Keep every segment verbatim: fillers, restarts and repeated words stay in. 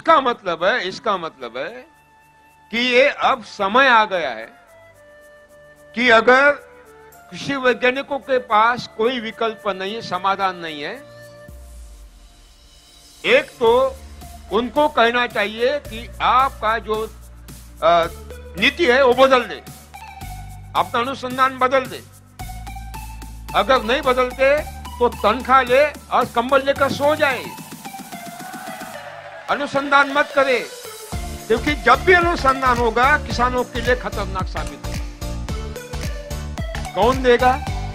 इसका मतलब है इसका मतलब है कि ये अब समय आ गया है कि अगर कृषि वैज्ञानिकों के पास कोई विकल्प नहीं है, समाधान नहीं है, एक तो उनको कहना चाहिए कि आपका जो आ, नीति है वो बदल दे, अपना अनुसंधान बदल दे। अगर नहीं बदलते तो तनख्वाह ले और कंबल लेकर सो जाए, अनुसंधान मत करे, क्योंकि जब भी अनुसंधान होगा किसानों के लिए खतरनाक साबित होगा। कौन देगा?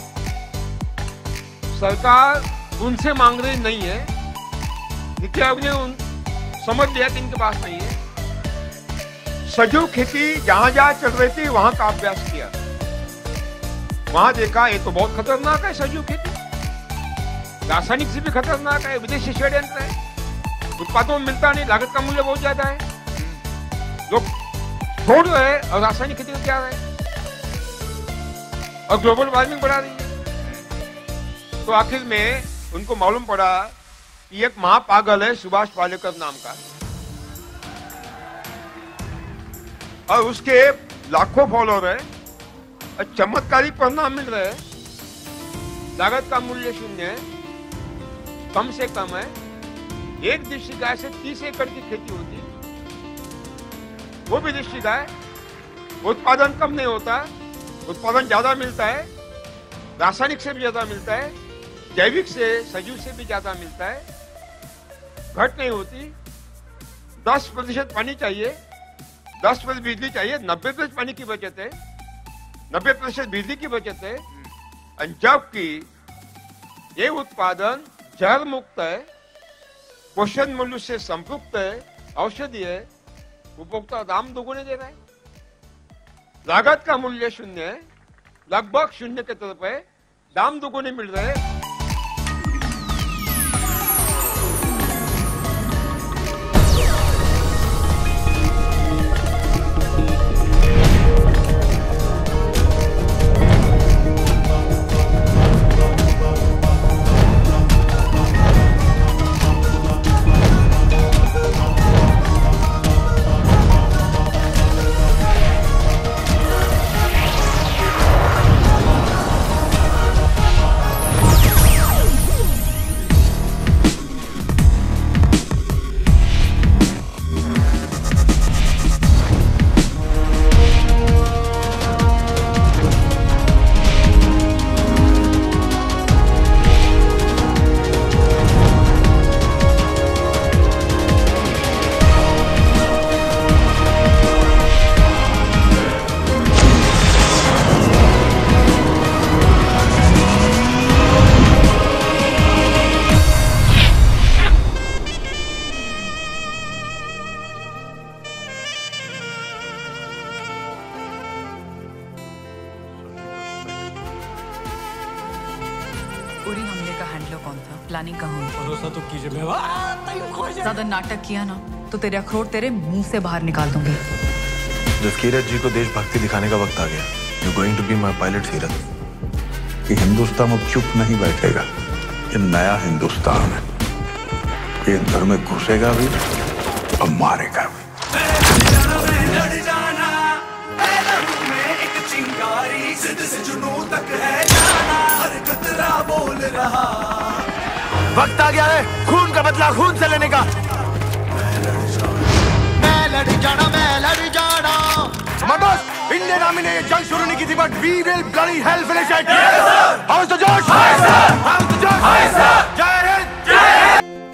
सरकार उनसे मांग रही नहीं है, नीति आयोग ने उन समझ लिया कि इनके पास नहीं है। सजीव खेती जहां जहां चल रही थी वहां का अभ्यास किया, वहां देखा ये तो बहुत खतरनाक है सजीव खेती, रासायनिक से भी खतरनाक है, विदेशी षड्यंत्र है, उत्पादों में मिलता नहीं, लागत का मूल्य बहुत ज्यादा है, लोग छोड़ रहे हैं और रासायनिक खेती में क्या है और ग्लोबल वार्मिंग बढ़ा रही है। तो आखिर में उनको मालूम पड़ा कि एक महापागल है सुभाष पालेकर नाम का, और उसके लाखों फॉलोअर है, चमत्कारी परिणाम मिल रहे हैं। लागत का मूल्य शून्य है, कम से कम है, एक देशी गाय से तीस एकड़ की खेती होती, वो भी देशी गाय, उत्पादन कम नहीं होता, उत्पादन ज्यादा मिलता है, रासायनिक से भी ज्यादा मिलता है, जैविक से सजीव से भी ज्यादा मिलता है, घट नहीं होती, दस प्रतिशत पानी चाहिए, दस प्रतिशत बिजली चाहिए, नब्बे प्रतिशत पानी की बचत है, नब्बे प्रतिशत बिजली की बचत है, जबकि ये उत्पादन जहर मुक्त है, पोषण मूल्य से संपृक्त है, औषधि है, उपभोक्ता दाम दोगुने दे रहा है, लागत का मूल्य शून्य है, लगभग शून्य के तरफ है, दाम दोगुने मिल रहे हैं। उरी हमले का हैंडलर कौन था? प्लानिंग कहाँ हुई? भरोसा तो कीजिए, मैं ज्यादा नाटक किया ना तो तेरे अखरोट तेरे मुंह से बाहर निकाल दूंगी। जसकीरत जी को देशभक्ति दिखाने का वक्त आ गया। You going to be my pilot Seerat. कि हिंदुस्तान अब चुप नहीं बैठेगा, ये नया हिंदुस्तान है, ये घर में घुसेगा भी और मारेगा भी। वक्त आ गया है खून का बदला खून से लेने का। मैं लड़ जाना मैं लड़ जाना। बस इंडियन आर्मी ने ये जंग शुरू नहीं की थी, but we will bloody hell finish it. How is the जोश? Hi sir. How is the जोश? Hi sir. जय हिंद। जय हिंद।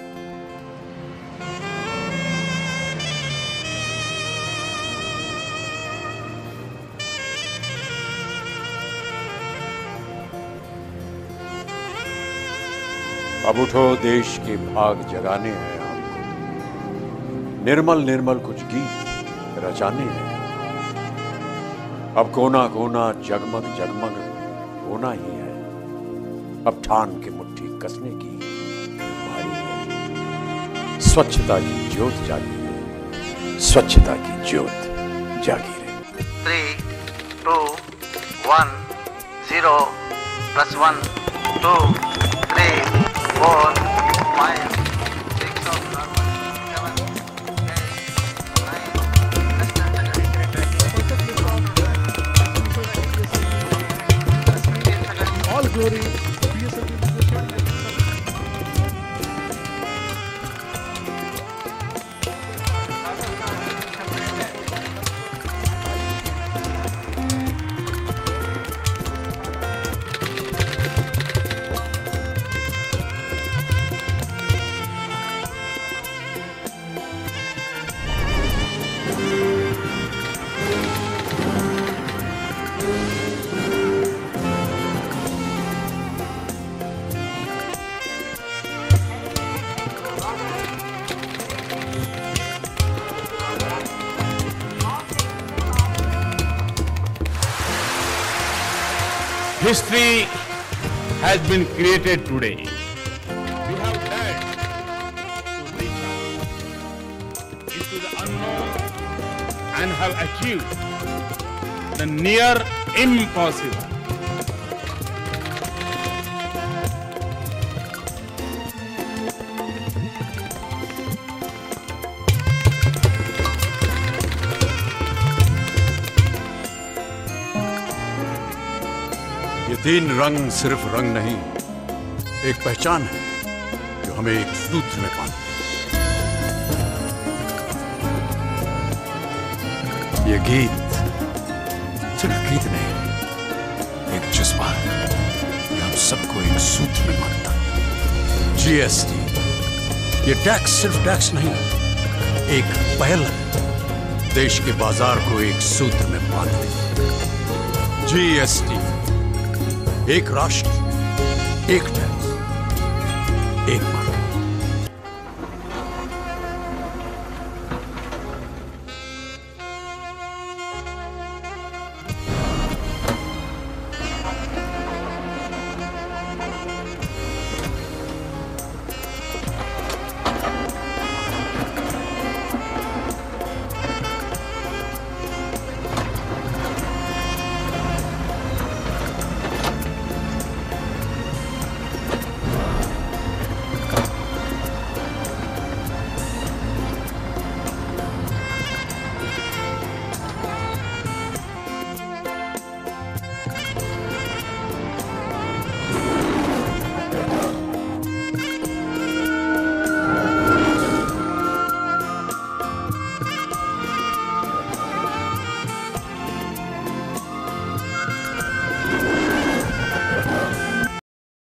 अब उठो, देश के भाग जगाने हैं हमको, निर्मल निर्मल कुछ गीत रचाने हैं। अब कोना कोना जगमग जगमग होना ही है, अब ठान के मुट्ठी कसने की बारी है। स्वच्छता की ज्योत जागी है, स्वच्छता की ज्योत जागी रहे। Three two one zero plus one two three four, five, six, seven, eight. history has been created today. We have dared to reach out into the unknown and have achieved the near impossible. ये तीन रंग सिर्फ रंग नहीं, एक पहचान है जो हमें एक सूत्र में बांधती है। ये गीत सिर्फ गीत नहीं, एक जज्बा है, ये हम सबको एक सूत्र में बांधता है। जीएसटी ये टैक्स सिर्फ टैक्स नहीं, एक पहल है, देश के बाजार को एक सूत्र में बांधती है। जीएसटी एक राष्ट्र, एक टैक्स।